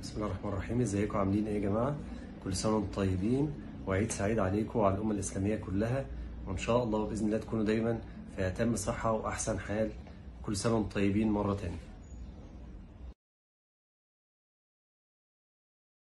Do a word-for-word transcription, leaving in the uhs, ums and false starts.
بسم الله الرحمن الرحيم. ازيكم عاملين ايه يا جماعه؟ كل سنه وانتم طيبين وعيد سعيد عليكم وعلى الامه الاسلاميه كلها، وان شاء الله باذن الله تكونوا دايما في اتم صحه واحسن حال. كل سنه وانتم طيبين مره تانية.